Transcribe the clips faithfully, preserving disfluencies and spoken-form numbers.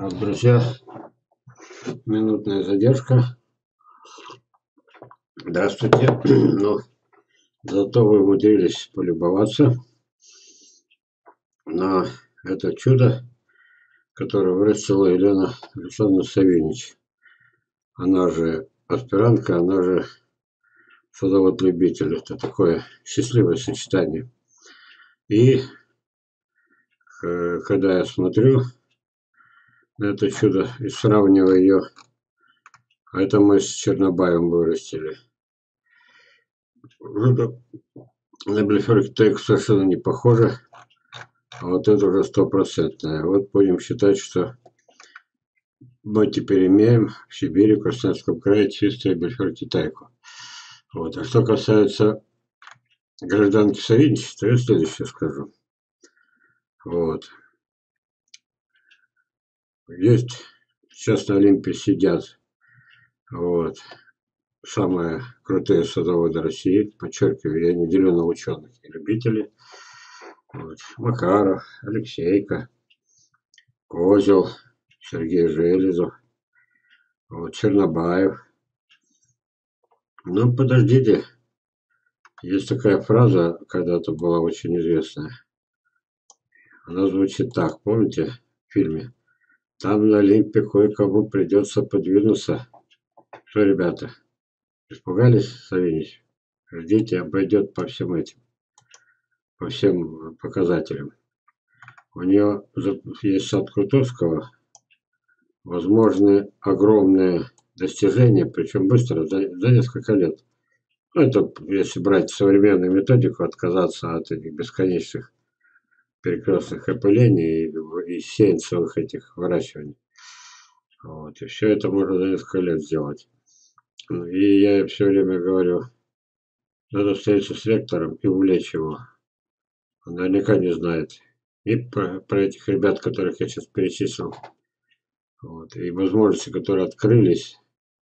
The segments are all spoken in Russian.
Так, друзья, минутная задержка. Здравствуйте. Ну, зато вы умудрились полюбоваться на это чудо, которое вырастила Елена Александровна Савинич. Она же аспирантка, она же садовод-любитель. Это такое счастливое сочетание. И когда я смотрю на это чудо и сравниваю ее, а это мы с Чернобаевым вырастили. На Блефорик совершенно не похоже, а вот это уже стопроцентное. Вот будем считать, что мы теперь имеем в Сибири, в Красноярском крае чистую Блефорик-Тайку. Вот. А что касается гражданки Савинич, то я следующее скажу. Вот. Есть сейчас на Олимпе сидят вот, самые крутые садоводы России. Подчеркиваю, я не делю на ученых и любителей. Вот. Макаров, Алексейко, Козел, Сергей Железов, вот, Чернобаев. Ну, подождите. Есть такая фраза, когда-то была очень известная. Она звучит так, помните, в фильме? Там на Олимпе кое-кому придется подвинуться. Что, ребята, испугались, Савинич? Ждите, обойдет по всем этим, по всем показателям. У нее есть сад Крутовского, возможны огромные достижения, причем быстро, за, за несколько лет. Ну, это если брать современную методику, отказаться от этих бесконечных перекрестных опылений и, и сеянцевых этих выращиваний. Вот. И все это можно за несколько лет сделать. И я все время говорю, надо встретиться с ректором и увлечь его. Он наверняка не знает и про, про этих ребят, которых я сейчас перечислил. Вот. И возможности, которые открылись,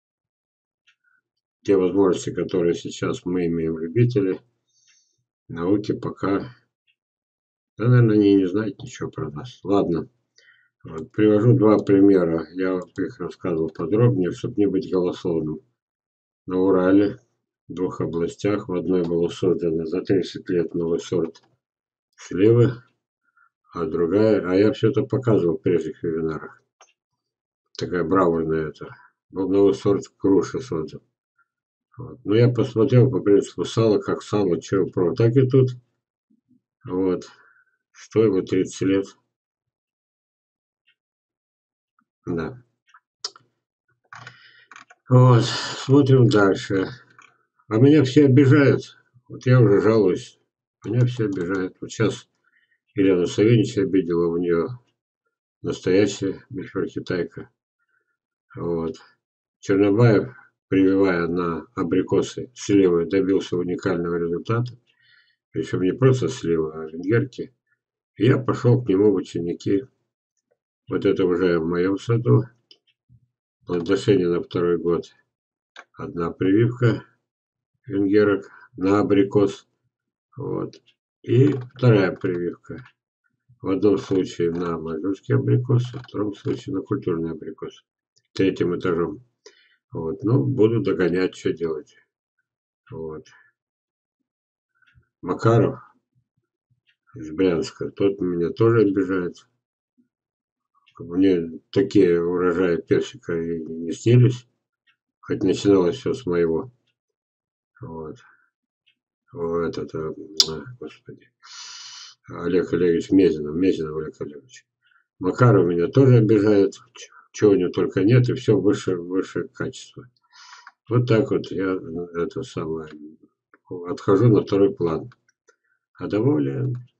те возможности, которые сейчас мы имеем любители науки, пока, да, наверное, они не знают ничего про нас. Ладно. Вот. Привожу два примера. Я их рассказывал подробнее, чтобы не быть голословным. На Урале, в двух областях, в одной было создано за тридцать лет новый сорт сливы, а другая, а я все это показывал в прежних вебинарах. Такая бравурная это. Был новый сорт груши создан. Вот. Но я посмотрел по принципу сала, как сало, чего про, так и тут. Вот. Что его тридцать лет. Да. Вот. Смотрим дальше. А меня все обижают. Вот я уже жалуюсь. Меня все обижают. Вот сейчас Елена Савинич обидела, у нее настоящая Блефорик-Тайка. Вот. Чернобаев, прививая на абрикосы сливы, добился уникального результата. Причем не просто сливы, а венгерки. И я пошел к нему в ученики. Вот это уже в моем саду. Плодоношение на второй год. Одна прививка венгерок на абрикос. Вот. И вторая прививка. В одном случае на маньчжурский абрикос, в втором случае на культурный абрикос. Третьим этажом. Вот. Ну, буду догонять, что делать. Вот. Макаров из Брянска, тот меня тоже обижает. Мне такие урожаи персика и не снились. Хоть начиналось все с моего. Вот. Вот это, господи. Олег Олегович Мезенов, Мезенов Олег Олегович. Макаров меня тоже обижает. Чего у него только нет, и все выше, выше качества. Вот так вот я это самое отхожу на второй план. А доволен.